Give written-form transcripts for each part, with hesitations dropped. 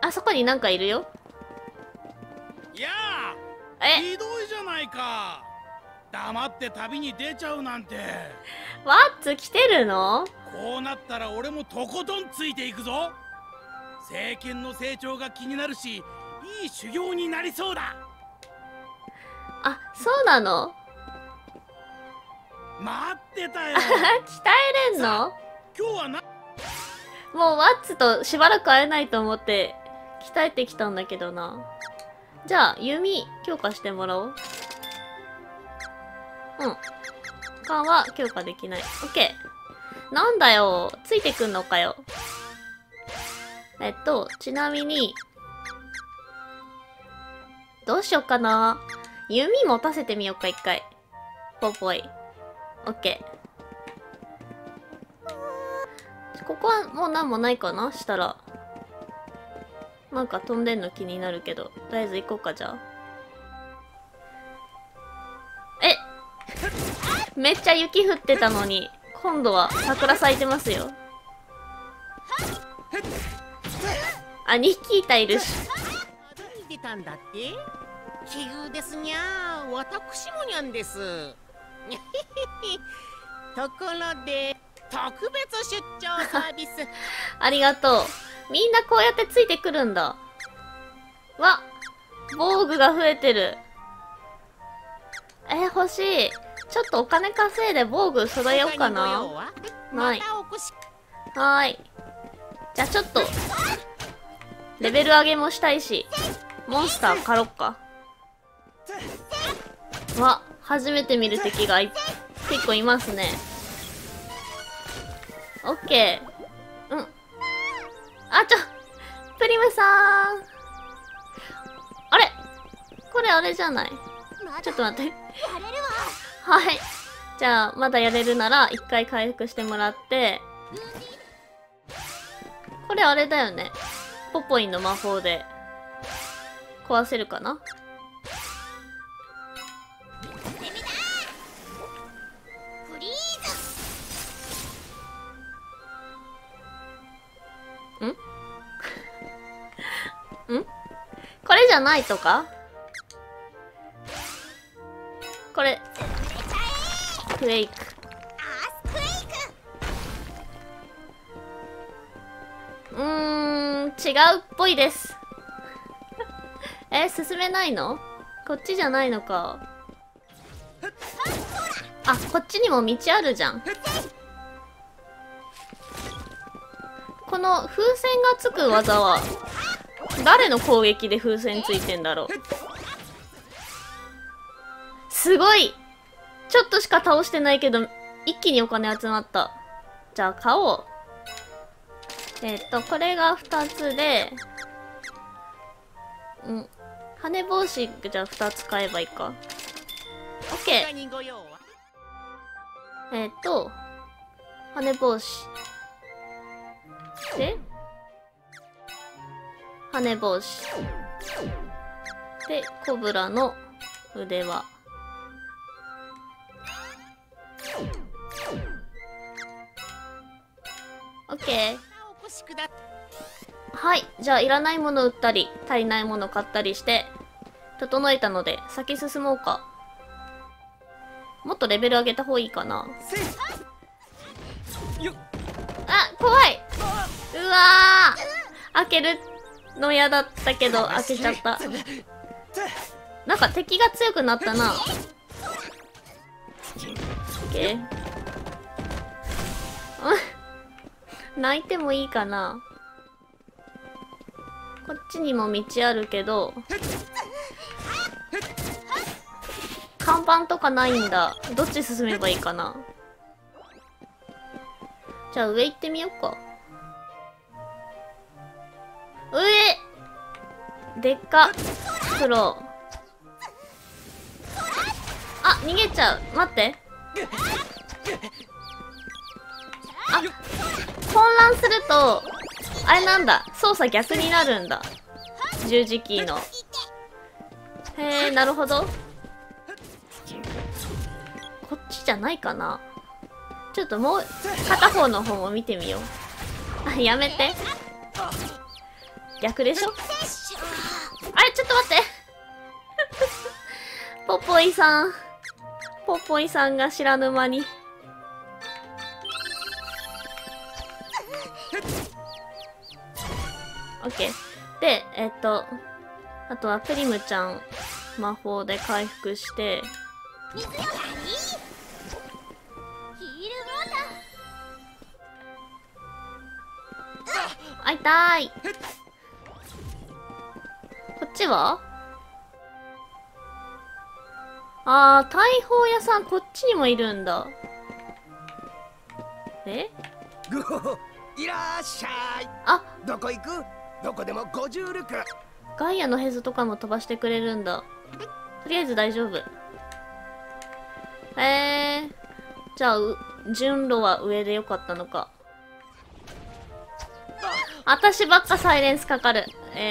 あそこになんかいるよ。 いやえ、 ひどいじゃないか。黙って旅に出ちゃうなんて。 ワッツ来てるの？ こうなったら俺もとことんついていくぞ。政権の成長が気になるし、いい修行になりそうだ。 あ、そうなの？ 待ってたよ。 鍛えれんの？ 今日はな。 もうワッツとしばらく会えないと思って鍛えてきたんだけどな。じゃあ弓強化してもらおう。うん。勘は強化できない。オッケー。なんだよ。ついてくんのかよ。ちなみに、どうしよっかな。弓持たせてみよっか、一回。ぽぽい。オッケー。ここはもうなんもないかなしたら。なんか飛んでんの気になるけど。とりあえず行こうか、じゃあ。めっちゃ雪降ってたのに、今度は桜咲いてますよ。あ、2匹いたいるし。 出たんだって？奇遇ですにゃー。私もにゃんです。ところで、特別出張サービス。 ありがとう。みんなこうやってついてくるんだ。わ、防具が増えてる。欲しい。ちょっとお金稼いで防具揃えようかな。はい。はーい。じゃあちょっと、レベル上げもしたいし、モンスター狩ろっか。わ、初めて見る敵が結構いますね。オッケー。うん。あ、プリムさん。あれ？これあれじゃない？ちょっと待って。はい。じゃあ、まだやれるなら、一回回復してもらって、これあれだよね。ポポインの魔法で、壊せるかな？んこれじゃないとか？これ、クエイク。違うっぽいです。進めないの？こっちじゃないのか。あ、こっちにも道あるじゃん。この風船がつく技は、誰の攻撃で風船ついてんだろう。すごい！ちょっとしか倒してないけど、一気にお金集まった。じゃあ買おう。これが2つで、羽帽子、じゃあ2つ買えばいいか。オッケー。羽帽子。で、羽帽子。で、コブラの腕輪。オッケー。はい。じゃあ、いらないもの売ったり、足りないもの買ったりして、整えたので、先進もうか。もっとレベル上げた方がいいかな。あ、怖い！うわー！開けるの嫌だったけど、開けちゃった。なんか敵が強くなったな。オッケー。泣いてもいいかな。こっちにも道あるけど、看板とかないんだ。どっち進めばいいかな。じゃあ上行ってみようか。上でっかプロ。あ、逃げちゃう。待って。あ、混乱すると、あれなんだ。操作逆になるんだ。十字キーの。へえ、なるほど。こっちじゃないかな。ちょっともう片方の方も見てみよう。あ、やめて。 逆でしょ。あれちょっと待ってポポイさん。ポポイさんが知らぬ間に。オッケー。で、あとはプリムちゃん、魔法で回復して、あ、痛い。こっちは大砲屋さん、こっちにもいるんだ。え？ ぐほほ、いらっしゃい。 あ、 どこ行く？どこでも50ルク。 ガイアのヘズとかも飛ばしてくれるんだ。とりあえず大丈夫。じゃあ、順路は上でよかったのか。私ばっかサイレンスかかる。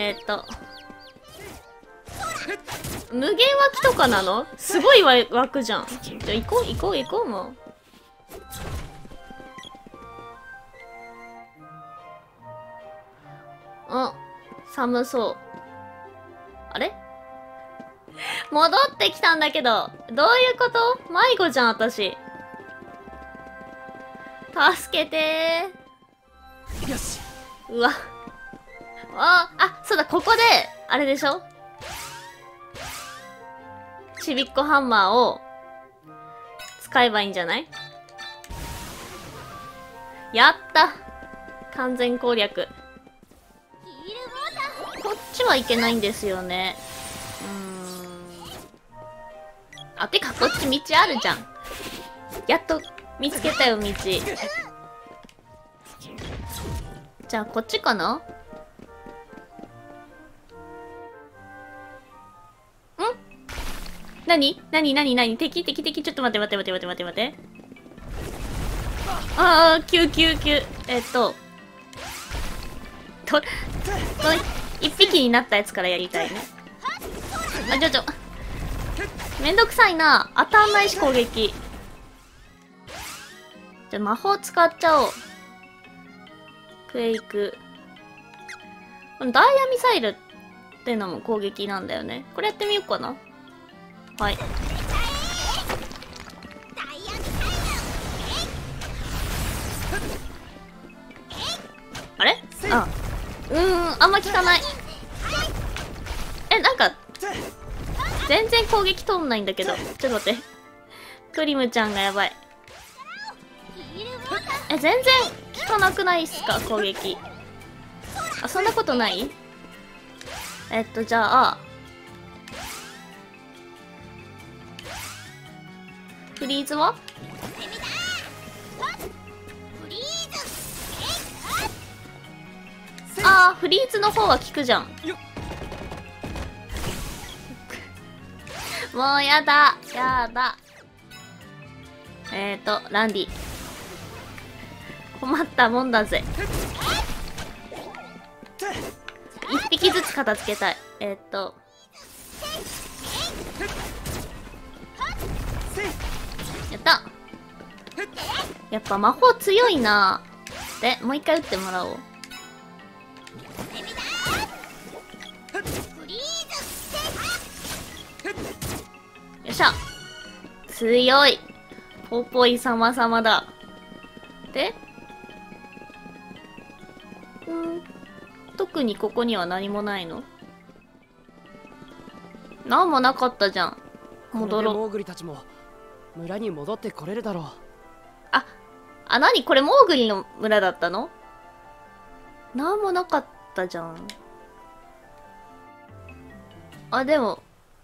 無限湧きとかなの？すごい湧くじゃん。じゃあ行こうもう。あ、寒そう。あれ？戻ってきたんだけど、どういうこと？迷子じゃん、私。助けてー。 よし。 うわ。そうだ、ここで、あれでしょ？ちびっこハンマーを使えばいいんじゃない？やった！完全攻略。こっちはいけないんですよね。てかこっち道あるじゃん。やっと見つけたよ、道。じゃあこっちかな？何敵ちょっと待って。一匹になったやつからやりたいね。めんどくさいな。当たんないし攻撃。じゃあ魔法使っちゃおう。クエイク。このダイヤミサイルってのも攻撃なんだよね。これやってみようかな。はい。あれ？あんま効かない。なんか、全然攻撃通んないんだけど。ちょっと待って。クリムちゃんがやばい。全然効かなくないっすか、攻撃。そんなことない？じゃあ、フリーズは？フリーズの方は効くじゃん。もうやだ。ランディ。困ったもんだぜ。一匹ずつ片付けたい。やった。やっぱ魔法強いな。で、もう一回打ってもらおう。よっしゃ。強い。ポポイ様々だ。で、特にここには何もないの？なんもなかったじゃん。戻ろう。 モーグリたちも村に戻ってこれるだろう。 何これモーグリの村だったの？なんもなかったじゃん。でも、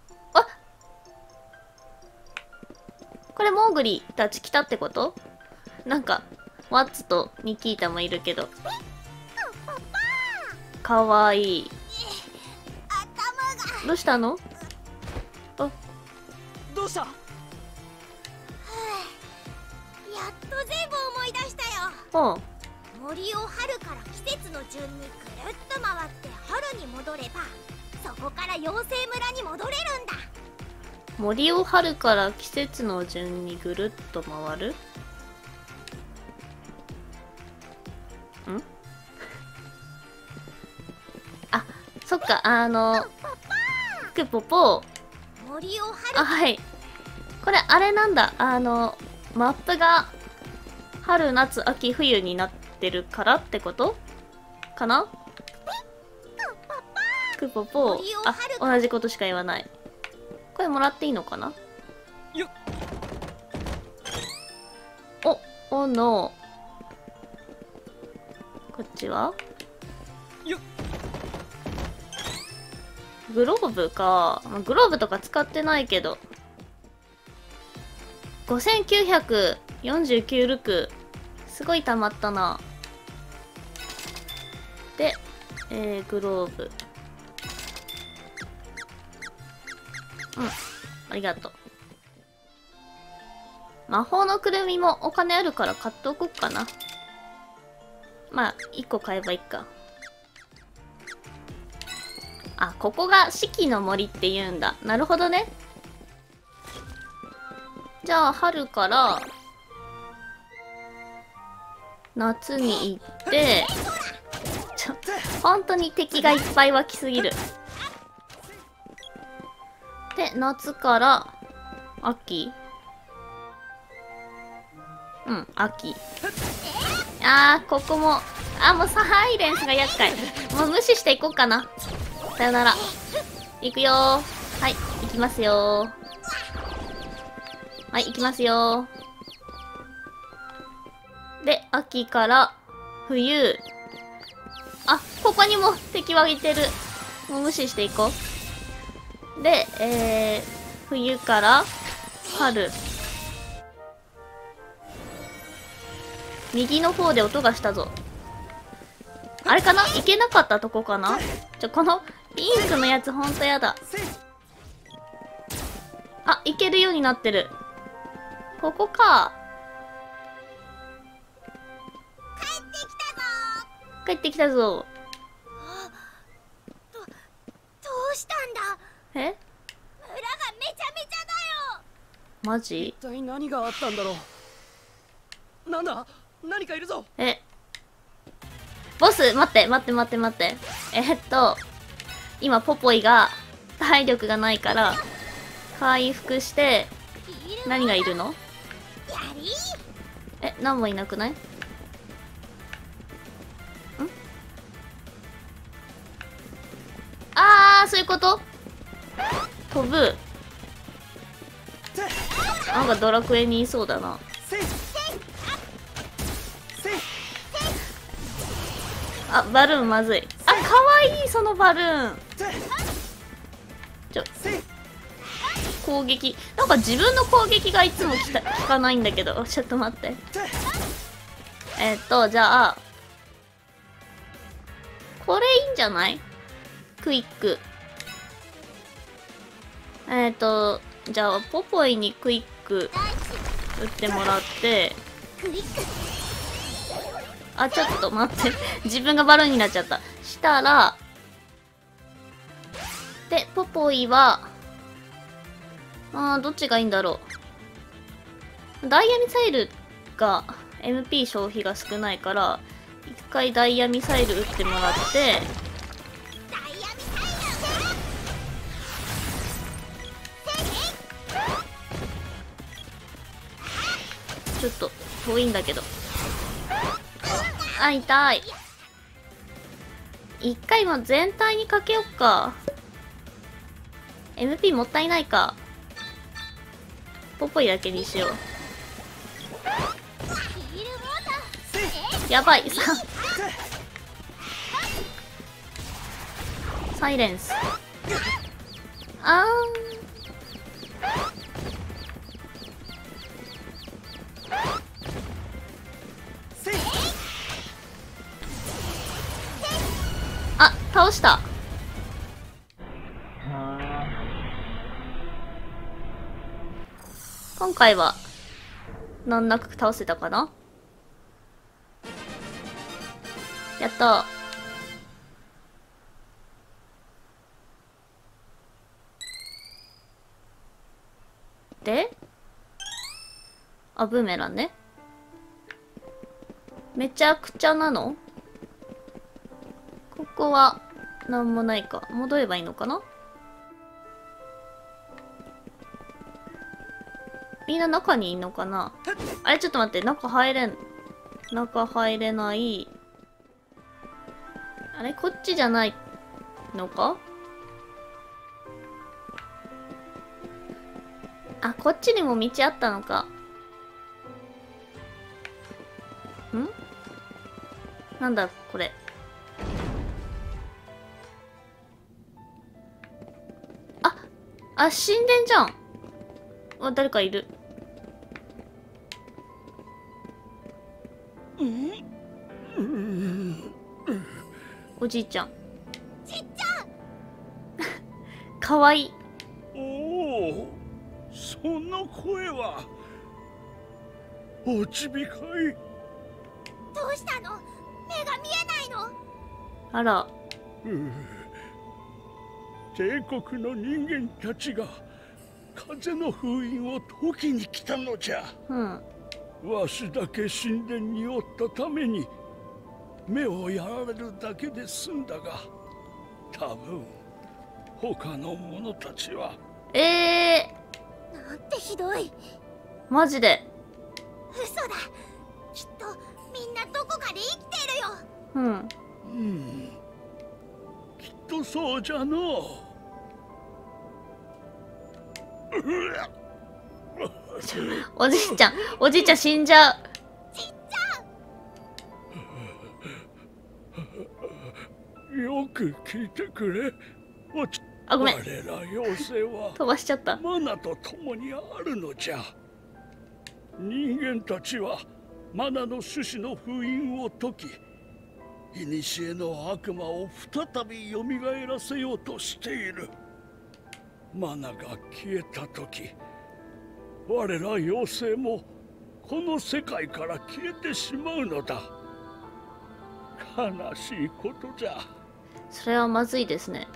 これモーグリたち来たってこと？なんか、ワッツとニキータもいるけど。かわいい。どうしたの？ どうした？ やっと全部思い出したよ。森を春から季節の順にぐるっと回って春に戻れば、そこから妖精村に戻れるんだ。 森を春から季節の順にぐるっと回る？ そっか、クポポ。 森を張る。 あ、はい。これ、あれなんだ。マップが、春、夏、秋、冬になってるからってことかな。クポポ。あ、同じことしか言わない。これもらっていいのかな。 よっ。 おの。こっちはよっ。 グローブか。グローブとか使ってないけど。5949ルク。すごい溜まったな。で、グローブ。うん。ありがとう。魔法のくるみもお金あるから買っておこっかな。まあ、1個買えばいいか。あ、ここが四季の森って言うんだ。なるほどね。じゃあ、春から、夏に行って、本当に敵がいっぱい湧きすぎる。で、夏から、秋。うん、秋。ここも、もうサイレンスが厄介。もう無視していこうかな。さよなら。行くよー。はい、行きますよー。はい、行きますよー。で、秋から冬。あ、ここにも敵はいてる。もう無視していこう。で、冬から春。右の方で音がしたぞ。あれかな？行けなかったとこかな？このピンクのやつほんとやだ。あ、行けるようになってる。ここか。帰ってきたぞ。 どうしたんだ？ え？ 村がめちゃめちゃだよ。 マジ？ 一体何があったんだろう。なんだ？何かいるぞ。 ボス、待って。今ポポイが体力がないから回復して、何がいるの？何もいなくない？そういうこと？飛ぶ。なんかドラクエにいそうだな。バルーンまずい。かわいい、そのバルーン。攻撃。なんか自分の攻撃がいつも効かないんだけど。ちょっと待って。じゃあ、これいいんじゃない？クイック。じゃあ、ポポイにクイック打ってもらって、ちょっと待って。自分がバルーンになっちゃった。したら、で、ポポイは、どっちがいいんだろう。ダイヤミサイルが MP 消費が少ないから、一回ダイヤミサイル打ってもらって、ちょっと遠いんだけど。痛い。一回も全体にかけよっか。MP もったいないか。ポポイだけにしよう。やばい。サイレンス。倒した。今回は難なく倒せたかな。やった。で、ブーメランね。めちゃくちゃなの？ここはなんもないか。戻ればいいのかな。みんな中にいんのかな。あれちょっと待って、中入れない。あれこっちじゃないのか。あ、こっちにも道あったのか。ん？なんだこれ。あ、神殿じゃん。あ、誰かいる。おじいちゃん。 ちっちゃん。 かわいい。 おお、その声はおちびかい。 どうしたの？目が見えないの？ あら。 帝国の人間たちが風の封印を解きに来たのじゃ。 うん。 わしだけ神殿におったために目をやられるだけで済んだが、多分他の者たちは。 なんてひどい。 マジで。 嘘だ。きっとみんなどこかで生きてるよ。 うん。 きっとそうじゃのう。 おじいちゃん死んじゃう。 ちっちゃん。よく聞いてくれ。 あ、ごめん。 我ら妖精は飛ばしちゃった。 マナと共にあるのじゃ。人間たちはマナの種子の封印を解き、古の悪魔を再び蘇らせようとしている。マナが消えた時、我ら妖精もこの世界から消えてしまうのだ。悲しいことじゃ。 それはまずいですね。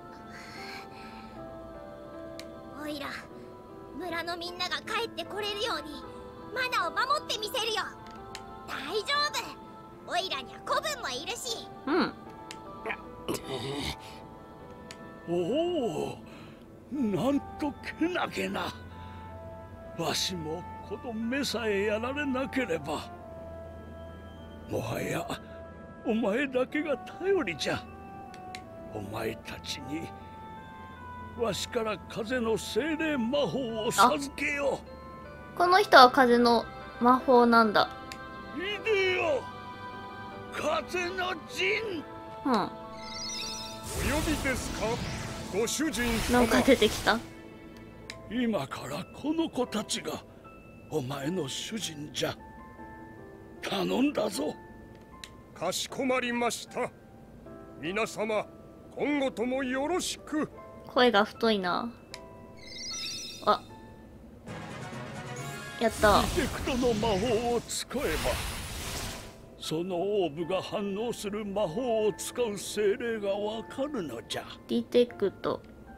おいら、村のみんなが帰ってこれるようにマナを守ってみせるよ。大丈夫。おいらには子分もいるし。 おお、なんとけなげな。わしもこの目さえやられなければ。もはやお前だけが頼りじゃ。お前たちにわしから風の精霊魔法を授けよう。この人は風の魔法なんだ。 いでよ、風の陣。 お呼びですか、ご主人様。 なんか出てきた。 今からこの子たちがお前の主人じゃ。頼んだぞ。 かしこまりました。皆様、今後ともよろしく。 声が太いな。あ、やった。 ディテクトの魔法を使えば、そのオーブが反応する魔法を使う精霊がわかるのじゃ。 ディテクト。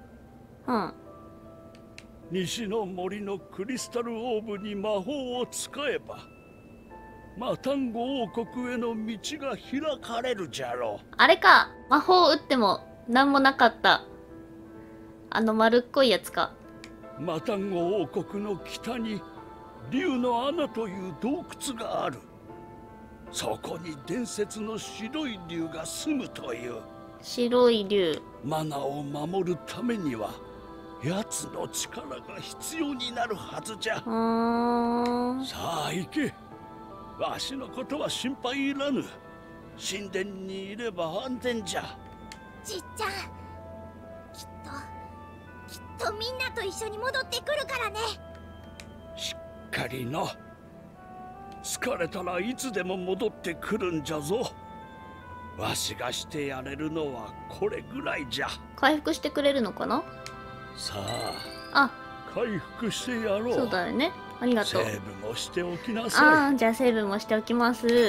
西の森のクリスタルオーブに魔法を使えば、マタンゴ王国への道が開かれるじゃろう。 あれか、魔法を打っても何もなかった。あの丸っこいやつか。 マタンゴ王国の北に竜の穴という洞窟がある。そこに伝説の白い竜が住むという。 白い竜。 マナを守るためには奴の力が必要になるはずじゃ。さあ行け。わしのことは心配いらぬ。神殿にいれば安全じゃ。 じっちゃん、きっとみんなと一緒に戻ってくるからね。 しっかりな。疲れたらいつでも戻ってくるんじゃぞ。わしがしてやれるのはこれぐらいじゃ。 回復してくれるのかな。 さあ、回復してやろう。 そうだよね。ありがとう。 セーブもしておきなさい。 じゃあセーブもしておきます。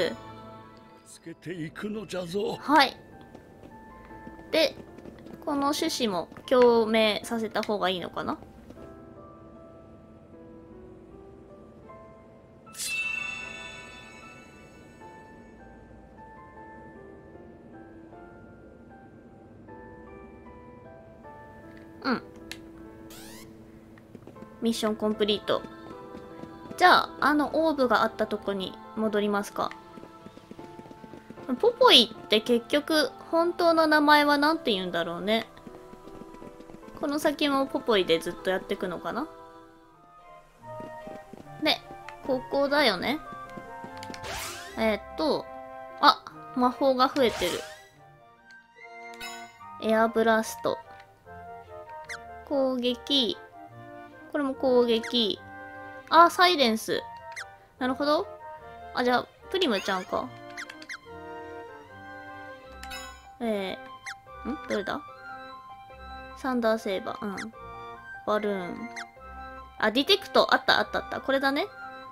つけていくのじゃぞ。 はい。で、この種子も共鳴させた方がいいのかな。 うん。ミッションコンプリート。じゃあ、オーブがあったとこに戻りますか。ポポイって結局、本当の名前は何て言うんだろうね。この先もポポイでずっとやっていくのかな。で、ここだよね。あ、魔法が増えてる。エアブラスト。攻撃。これも攻撃。あ、サイレンス。なるほど。あ、じゃあ、プリムちゃんか。どれだ？サンダーセーバー。うん。バルーン。あ、ディテクト。あったあったあった。これだね。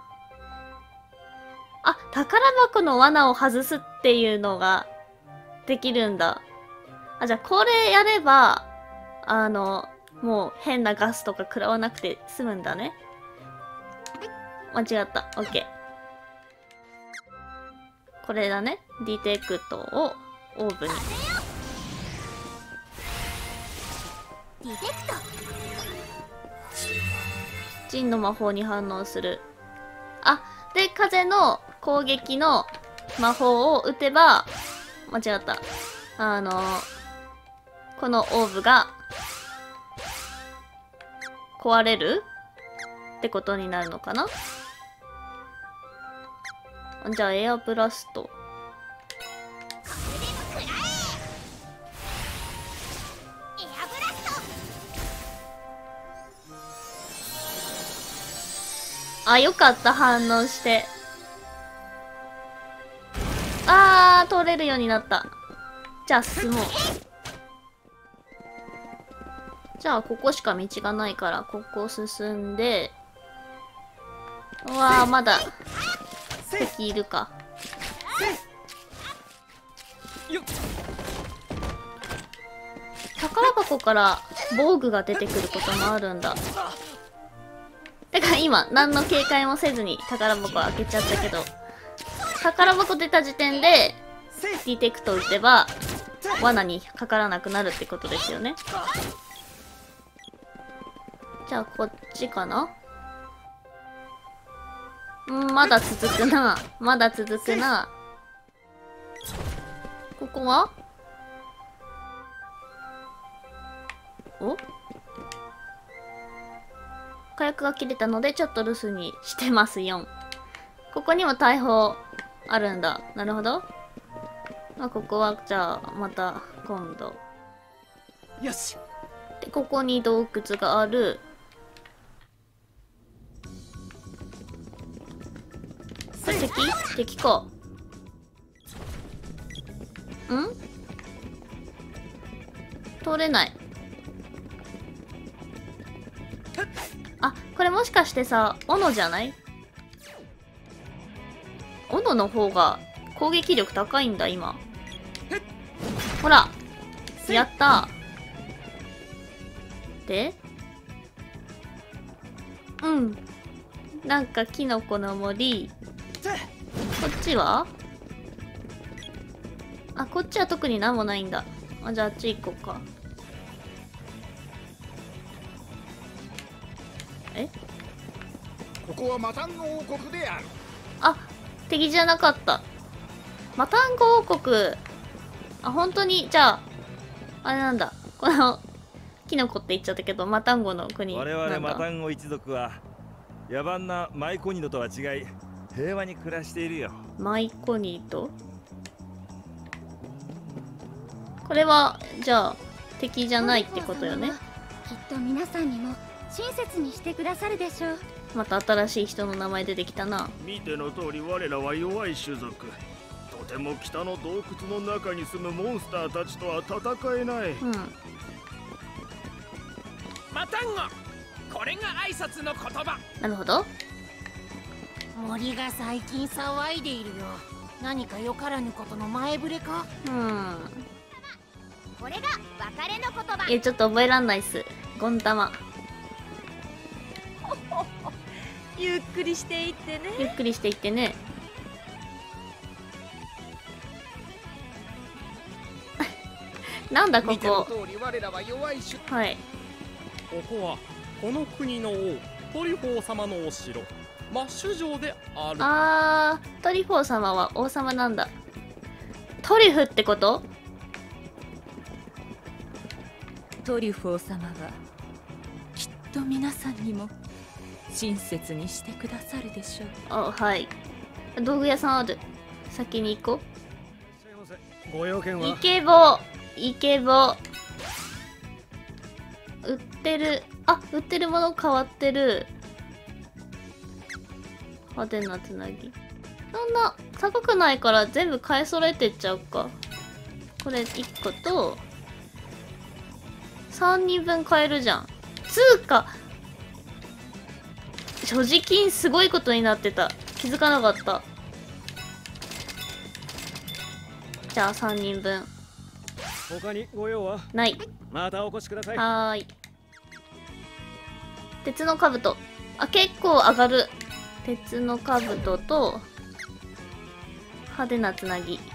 あ、宝箱の罠を外すっていうのができるんだ。あ、じゃあこれやれば、もう変なガスとか食らわなくて済むんだね。間違った。オッケー。これだね。ディテクトをオーブに。 ディテクト。 ジンの魔法に反応する。あ、で、風の攻撃の魔法を打てば、間違った。このオーブが壊れるってことになるのかな。じゃあエアブラスト。あ、よかった、反応して。あー、通れるようになった。じゃあ進もう。じゃあここしか道がないから、ここ進んで。うわー、まだ敵いるか。宝箱から防具が出てくることもあるんだ。てか今、何の警戒もせずに宝箱開けちゃったけど、宝箱出た時点で、ディテクト打てば、罠にかからなくなるってことですよね。じゃあ、こっちかな？まだ続くな。まだ続くな。ここは？お？火薬が切れたのでちょっと留守にしてますよ。ここにも大砲あるんだ。なるほど。まあ、ここはじゃあまた今度。 よし。 で、ここに洞窟がある。これ敵か。ん？通れない。あ、これもしかしてさ、斧じゃない？斧の方が攻撃力高いんだ、今。ほら！やったー。で？うん。なんかキノコの森。こっちは？あ、こっちは特になんもないんだ。あ、じゃああっち行こうか。 ここはマタンゴ王国である。 あ、敵じゃなかった。マタンゴ王国。あ、本当に、じゃあ、あれなんだ。この、キノコって言っちゃったけど、マタンゴの国なんだ。 我々マタンゴ一族は、野蛮なマイコニドとは違い、平和に暮らしているよ。 マイコニド？これは、じゃあ、敵じゃないってことよね。 きっと皆さんにも親切にしてくださるでしょう。 また新しい人の名前出てきたな。 見ての通り我らは弱い種族。とても北の洞窟の中に住むモンスターたちとは戦えない。 うん。 マタンゴ、これが挨拶の言葉。 なるほど。 森が最近騒いでいるよ。何かよからぬことの前触れか？ これが別れの言葉。 いや、ちょっと覚えらんないっす。ゴン玉。 ゆっくりしていってね。 ゆっくりしていってね。なんだここ。はい。 ここはこの国の王トリフォー様のお城マッシュ城である。 トリフォー様は王様なんだ。トリュフってこと？ トリュフォー様はきっと皆さんにも親切にしてくださるでしょう。 あ、はい。道具屋さんある。先に行こう。 ご用件は？ イケボイケボ。売ってる。あ、売ってるもの変わってる。派手なつなぎ。そんな高くないから全部買い揃えてっちゃうか。これ1個と3人分買えるじゃん。つうか所持金すごいことになってた。気づかなかった。じゃあ3人分。 他にご用は？ ない。 またお越しください。 はーい。鉄の兜。あ、結構上がる。鉄の兜と派手なつなぎ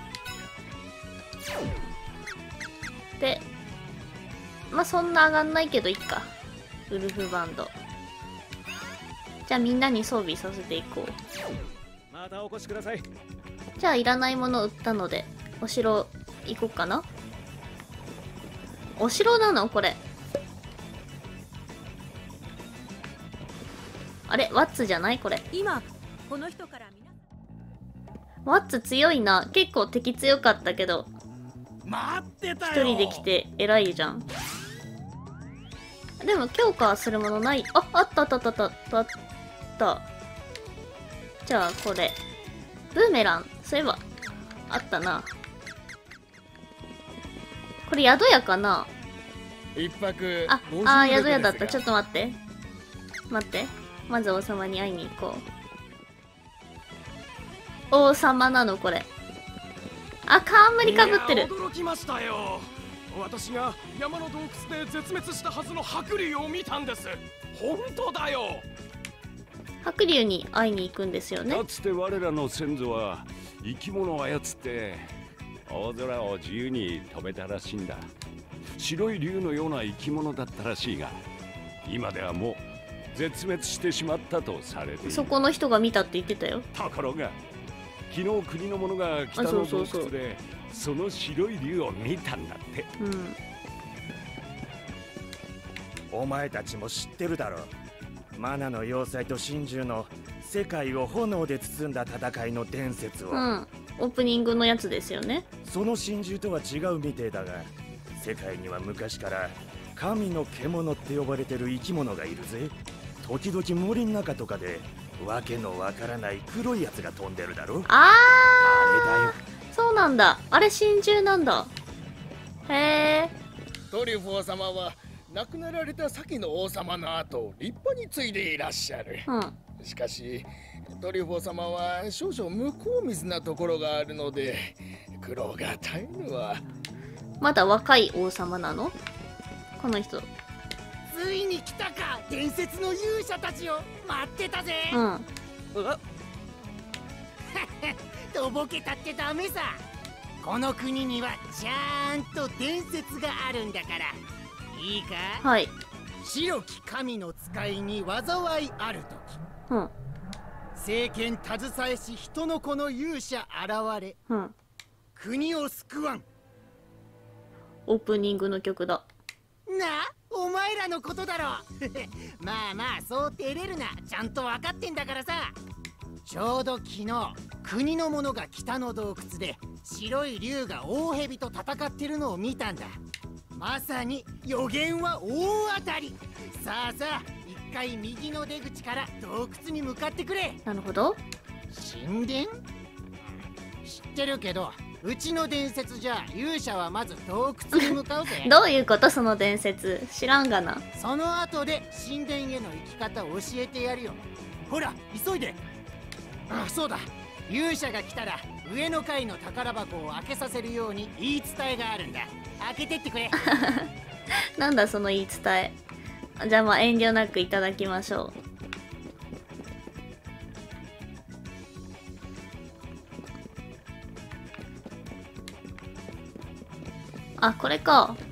で、まあそんな上がんないけどいっか。ウルフバンド。じゃあみんなに装備させていこう。 またお越しください。 じゃあいらないもの売ったのでお城行こうかな。お城なのこれ。あれワッツじゃないこれ。 今この人からワッツ強いな。結構敵強かったけど待ってたよ。 一人で来て偉いじゃん。でも強化するものない。あ、あったあったあったあったあった。じゃあこれブーメラン、そういえばあったな。これ宿屋かな。 一泊宿屋だった。ちょっと待って待って。まず王様に会いに行こう。王様なのこれ。あ、冠かぶってる。 驚きましたよ。私が山の洞窟で絶滅したはずの白龍を見たんです。本当だよ。 白龍に会いに行くんですよね。 かつて我らの先祖は生き物を操って大空を自由に飛べたらしいんだ。白い龍のような生き物だったらしいが、今ではもう絶滅してしまったとされている。 そこの人が見たって言ってたよ。 ところが昨日国の者が北の洞窟でその白い龍を見たんだって。 お前たちも知ってるだろう。マナの要塞と真珠の世界を炎で包んだ戦いの伝説を。 オープニングのやつですよね。 その真珠とは違うみてえだが、世界には昔から神の獣って呼ばれてる生き物がいるぜ。時々森の中とかでわけのわからない黒いやつが飛んでるだろ。あれだよ。 そうなんだ。あれ真珠なんだ。へえ。 トリュフォー様は亡くなられた先の王様の後立派に継いでいらっしゃる。しかしトリュフォー様は少々向こう水なところがあるので苦労が絶えぬわ。 まだ若い王様なのこの人。 ついに来たか、伝説の勇者たちよ。待ってたぜ。とぼけたってダメさ。この国にはちゃんと伝説があるんだから。いいか。 はい。 白き神の使いに災いあるとき、政権携えし人の子の勇者現れ、国を救わん。 オープニングの曲だ。 なあ、お前らのことだろ。まあまあそう照れるな。ちゃんと分かってんだからさ。ちょうど昨日国の者が北の洞窟で白い竜が大蛇と戦ってるのを見たんだ。まさに予言は大当たり。さあさあ、一回右の出口から洞窟に向かってくれ。 なるほど。 神殿？知ってるけど、うちの伝説じゃ勇者はまず洞窟に向かうぜ。 どういうことその伝説。知らんがな。 その後で神殿への行き方を教えてやるよ。ほら急いで。あ、そうだ。勇者が来たら上の階の宝箱を開けさせるように言い伝えがあるんだ。開けてってくれ。 なんだその言い伝え。じゃあまあ遠慮なくいただきましょう。あ、これか。